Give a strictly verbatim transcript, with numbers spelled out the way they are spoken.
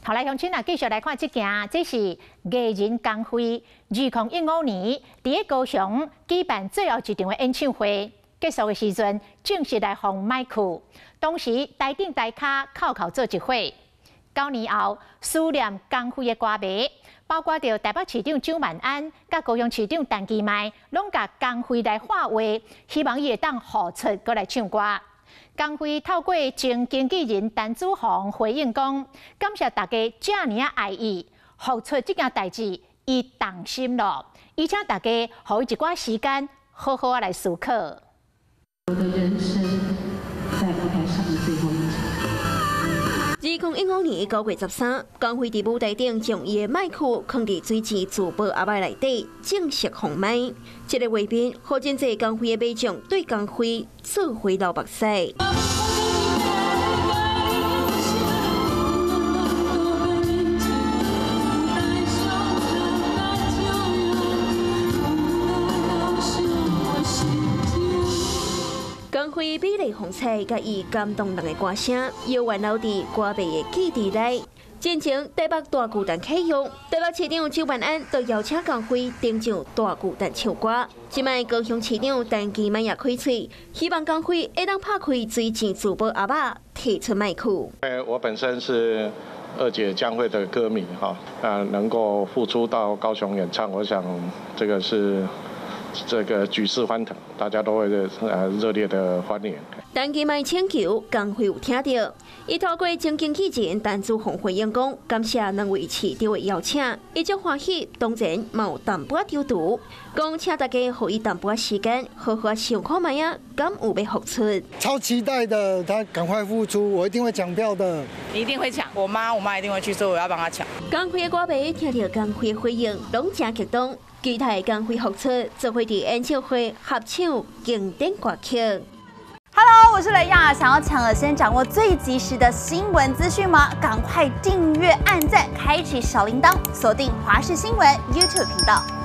好，来，乡亲啊，继续来看这件，这是艺人工会二零一五年伫高雄举办最后一场的演唱会，结束的时阵正式来放麦克，当时台顶台卡口口做一会。九年后，思念工会的歌迷，包括着台北市长蒋万安、甲高雄市长陈其迈，拢甲工会来喊话，希望伊会当付出过来唱歌。 工会透过前经纪人陈子宏回应讲，感谢大家这么啊爱伊，付出这件代志，伊动心了，而且大家给伊一寡时间，好好啊来思考。 我的人生在舞台上的最后一场。 二零一五年九月十三，工会伫舞台顶将伊的麦克放伫水池自保阿麦内底，正式放麦。这个画面，好真济工会的民众对工会做回流目屎。 工会美丽风采，甲伊感动人的歌声，犹原留伫歌迷的记忆内。进前台北大巨蛋启用，台北市长邱万安都邀请工会登上大巨蛋唱歌。即卖高雄市长陈其迈也开嘴，希望工会会当拍开水钱自保阿爸，提出麦克。 呃，我本身是二姐江蕙的歌迷哈，啊，能够付出到高雄演唱，我想这个是。 这个举世欢腾，大家都会呃热烈的欢迎。 陈其迈请求，工会有听到，伊透过前经纪人陈子宏回应讲，感谢两位市长的邀请，伊足欢喜，当然嘛有淡薄丢毒，讲请大家给伊淡薄时间，好好想看卖啊，敢有要付出。 超期待的，他赶快付出，我一定会抢票的。 你一定会抢，我妈我妈一定会去，所以我要帮她抢。 工会的歌迷听到工会的回应，拢真激动。 期待工会复出，就会伫演唱会合唱经典歌曲。 Hello， 我是雷亚，想要抢了先掌握最及时的新闻资讯吗？赶快订阅、按赞、开启小铃铛，锁定华视新闻 YouTube 频道。